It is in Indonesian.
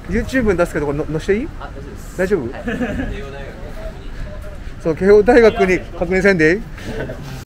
YouTube に出すけどこれ載せていい？ あ、大丈夫です。 大丈夫？ はい、 そう、慶応大学に確認せんでいい？